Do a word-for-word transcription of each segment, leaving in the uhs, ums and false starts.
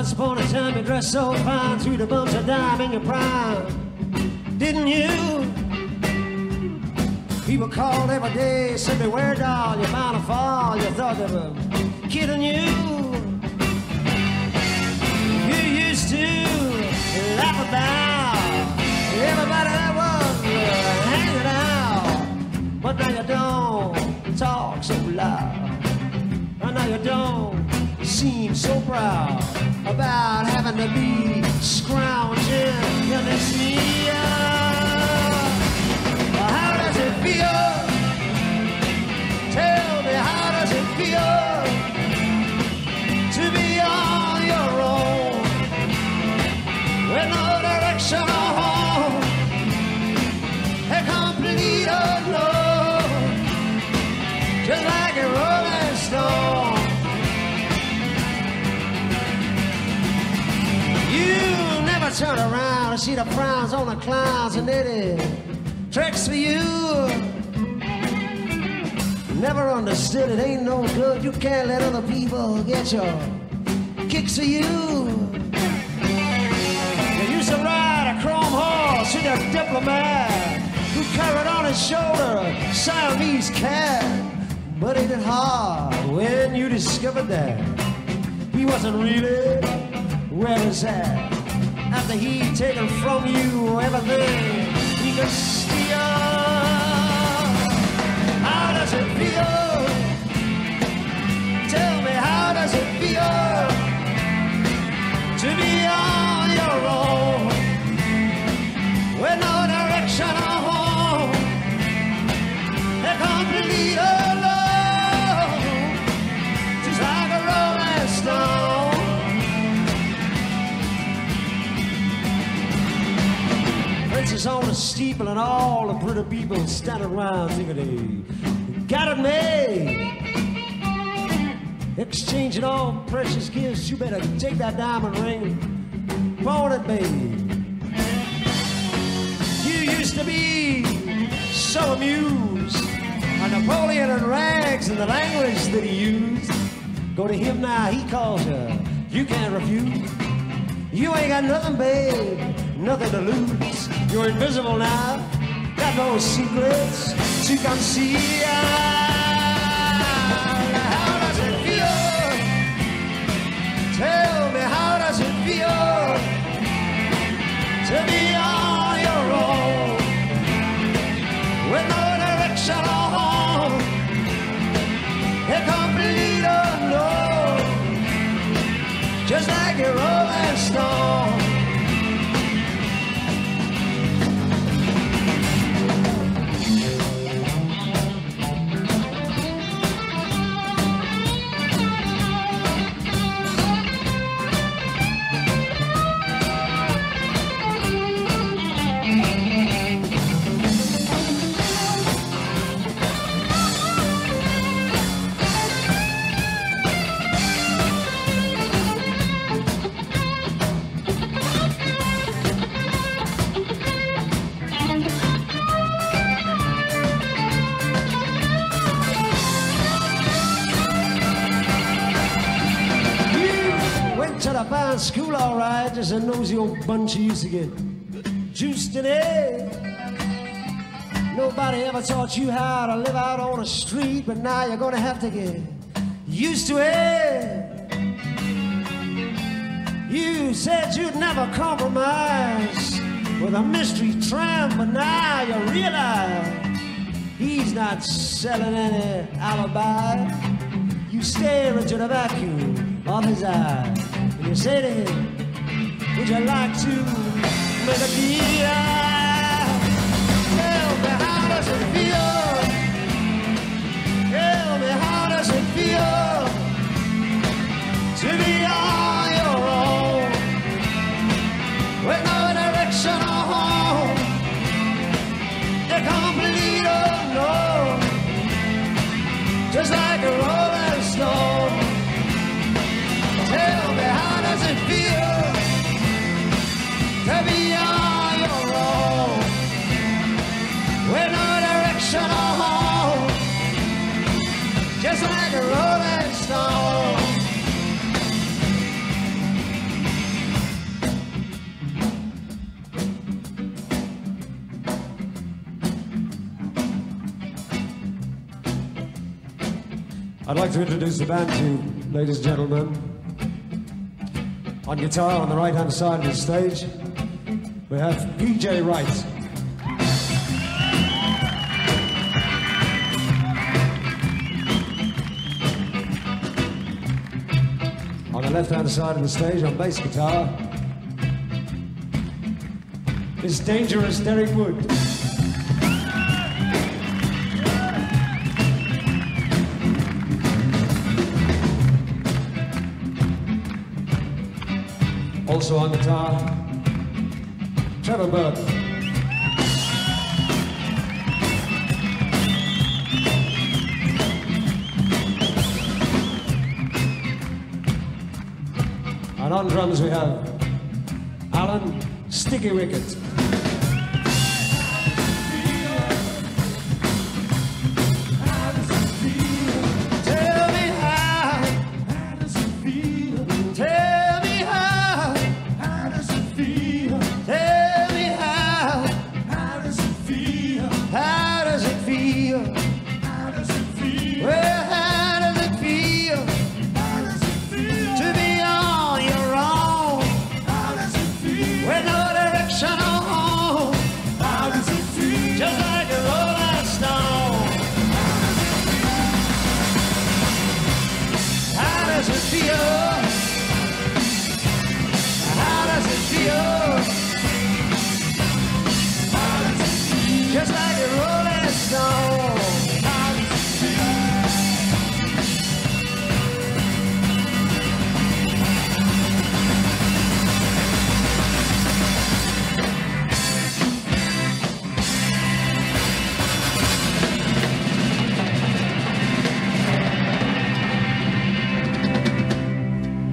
Once upon a time you dressed so fine, threw the bumps of dime in your prime, didn't you? People called every day, said beware doll, you're bound to fall. You thought they were kidding you. You used to laugh about everybody that was hanging out, but now you don't talk so loud, and now you don't seem so proud about having to be scrounging to this year. How does it feel? Tell me, how does it feel to be on your own with no direction or home, a complete unknown, just like a rolling stone? You never turn around and see the frowns on the clowns, and they did tricks for you. Never understood it, ain't no good. You can't let other people get your kicks for you. You used to ride a chrome horse with a diplomat who carried on his shoulder a Siamese cat. But it hit hard when you discovered that he wasn't really where he's at. After he'd taken from you everything he could steal. How does it feel? Tell me, how does it feel to be on your own with no direction or home, a complete alone, just like a rolling stone? Princess on the steeple and all the pretty people standing around thinking they got it made. Exchanging all precious gifts, you better take that diamond ring, pawn it, baby. You used to be so amused by Napoleon and rags and the language that he used. Go to him now, he calls you, you can't refuse. You ain't got nothing, babe, nothing to lose. You're invisible now, got no secrets to conceal. How does it feel? Tell me, how does it feel to be on your own with no direction or home, a complete unknown, just like a rolling stone? Fine school, all right, just a nosy old bunch you used to get juiced in it. Nobody ever taught you how to live out on the street, but now you're gonna have to get used to it. You said you'd never compromise with a mystery tramp, but now you realize he's not selling any alibi. You stare into the vacuum of his eye. You say to him, would you like to make a deal? Tell me, how does it feel? Tell me, how does it feel to be on your own with no direction or home, a complete unknown, just like a rolling stone? Tell me, how does it feel to be on your own with no direction or home, just like a rolling I'd like to introduce the band to you, ladies and gentlemen. On guitar on the right-hand side of the stage, we have P J Wright. On the left-hand side of the stage, on bass guitar, is Dangerous Derek Wood. Also on guitar, Trevor Burton. And on drums we have Alan Sticky Wickett. Just like a rolling stone.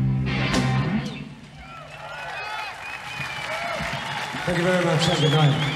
Thank you very much. Have a good night.